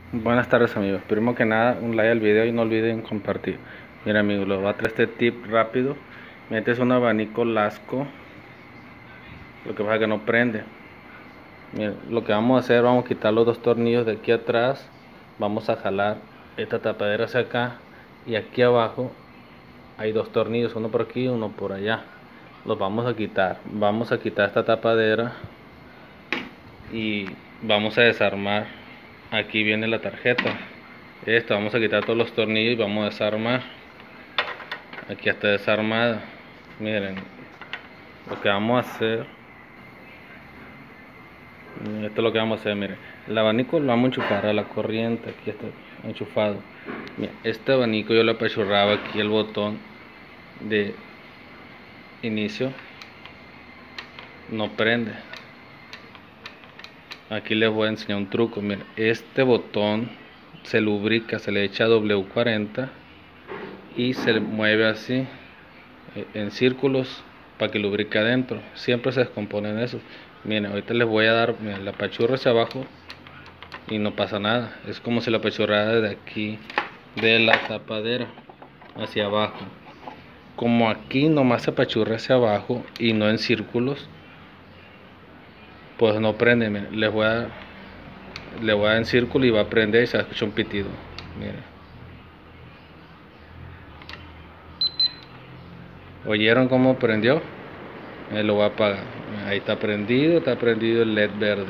Buenas tardes amigos, primero que nada un like al video y no olviden compartir. Mira amigos, les voy a traer este tip rápido. Metes un abanico Lasco, lo que pasa es que no prende. Mira, lo que vamos a hacer, vamos a quitar los dos tornillos de aquí atrás. Vamos a jalar esta tapadera hacia acá, y aquí abajo hay dos tornillos, uno por aquí y uno por allá. Los vamos a quitar esta tapadera y vamos a desarmar. Aquí viene la tarjeta. Vamos a quitar todos los tornillos y vamos a desarmar. Aquí está desarmada. Miren lo que vamos a hacer. Esto es lo que vamos a hacer. Miren, el abanico lo vamos a enchufar a la corriente. Aquí está enchufado. Miren, este abanico yo le apachurraba aquí el botón de inicio. No prende. Aquí les voy a enseñar un truco. Miren, este botón se lubrica, se le echa W40 y se mueve así en círculos para que lubrique adentro. Siempre se descomponen esos. Miren, ahorita les voy a dar, miren, la apachurro hacia abajo y no pasa nada. Es como si la apachurrara de aquí, de la tapadera hacia abajo. Como aquí nomás se apachurra hacia abajo y no en círculos, pues no prende. Miren, le voy a dar en círculo y va a prender y se va a escuchar un pitido. Miren. ¿Oyeron cómo prendió? Lo voy a apagar. Ahí está prendido el LED verde.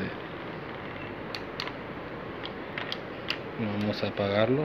Vamos a apagarlo.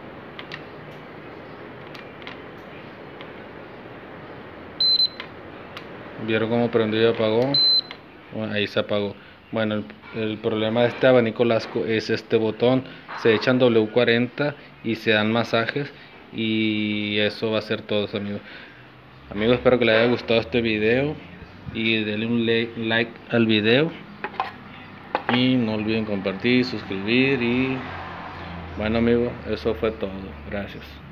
¿Vieron cómo prendió y apagó? Bueno, ahí se apagó. Bueno, el problema de este abanico Lasco es este botón. Se echan W40 y se dan masajes, y eso va a ser todo, amigos. Amigos, espero que les haya gustado este video y denle un like al video y no olviden compartir, suscribir. Y bueno amigos, eso fue todo. Gracias.